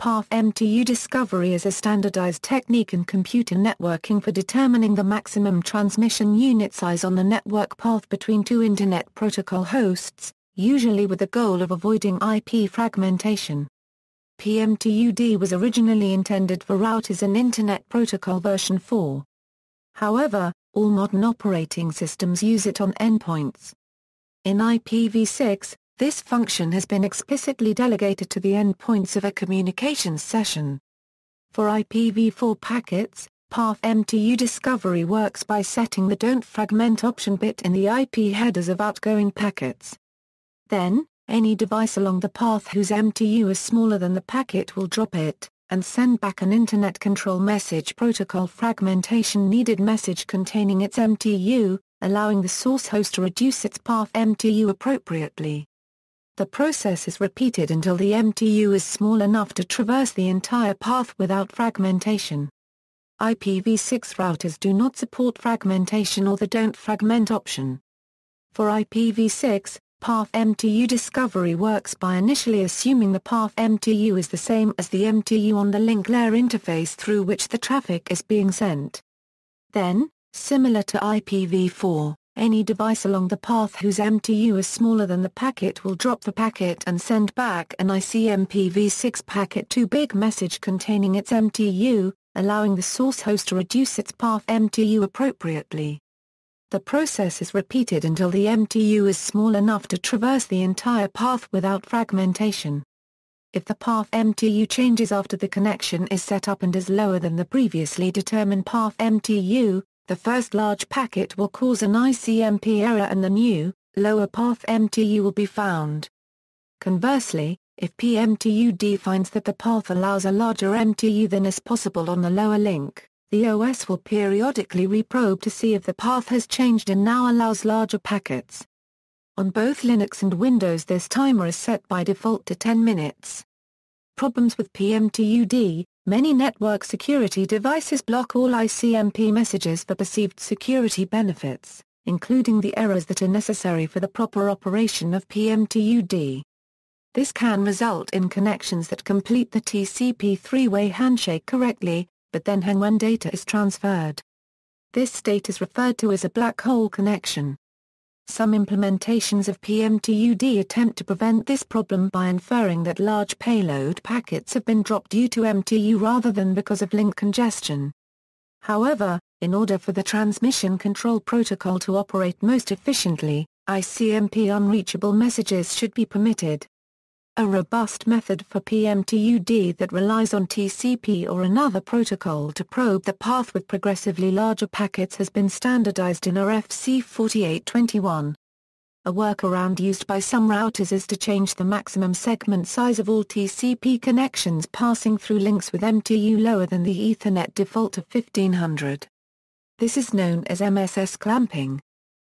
Path MTU Discovery is a standardized technique in computer networking for determining the maximum transmission unit size on the network path between two Internet Protocol hosts, usually with the goal of avoiding IP fragmentation. PMTUD was originally intended for routers in Internet Protocol version 4. However, all modern operating systems use it on endpoints. In IPv6, this function has been explicitly delegated to the endpoints of a communications session. For IPv4 packets, Path MTU Discovery works by setting the Don't Fragment option bit in the IP headers of outgoing packets. Then, any device along the path whose MTU is smaller than the packet will drop it, and send back an Internet Control Message Protocol Fragmentation Needed message containing its MTU, allowing the source host to reduce its Path MTU appropriately. The process is repeated until the MTU is small enough to traverse the entire path without fragmentation. IPv6 routers do not support fragmentation or the Don't Fragment option. For IPv6, Path MTU Discovery works by initially assuming the Path MTU is the same as the MTU on the link layer interface through which the traffic is being sent. Then, similar to IPv4, any device along the path whose MTU is smaller than the packet will drop the packet and send back an ICMP v6 packet too big message containing its MTU, allowing the source host to reduce its Path MTU appropriately. The process is repeated until the MTU is small enough to traverse the entire path without fragmentation. If the Path MTU changes after the connection is set up and is lower than the previously determined Path MTU, the first large packet will cause an ICMP error and the new, lower Path MTU will be found. Conversely, if PMTUD finds that the path allows a larger MTU than is possible on the lower link, the OS will periodically reprobe to see if the path has changed and now allows larger packets. On both Linux and Windows this timer is set by default to 10 minutes. Problems with PMTUD. Many network security devices block all ICMP messages for perceived security benefits, including the errors that are necessary for the proper operation of PMTUD. This can result in connections that complete the TCP three-way handshake correctly, but then hang when data is transferred. This state is referred to as a black hole connection. Some implementations of PMTUD attempt to prevent this problem by inferring that large payload packets have been dropped due to MTU rather than because of link congestion. However, in order for the transmission control protocol to operate most efficiently, ICMP unreachable messages should be permitted. A robust method for PMTUD that relies on TCP or another protocol to probe the path with progressively larger packets has been standardized in RFC 4821. A workaround used by some routers is to change the maximum segment size of all TCP connections passing through links with MTU lower than the Ethernet default of 1500. This is known as MSS clamping.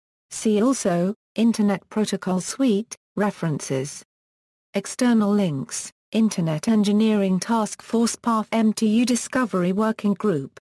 See also, Internet Protocol Suite, References. External links, Internet Engineering Task Force Path MTU Discovery Working Group.